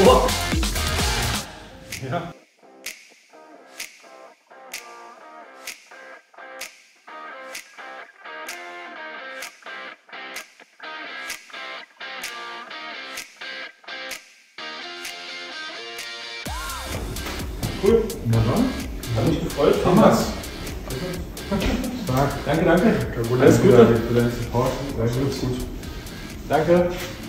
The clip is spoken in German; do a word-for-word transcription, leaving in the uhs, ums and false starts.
Oh. Ja. Cool. Wunderbar. Hat mich gefreut. Thomas. Danke, danke. Alles Gute für deinen Support. Alles gut. Danke.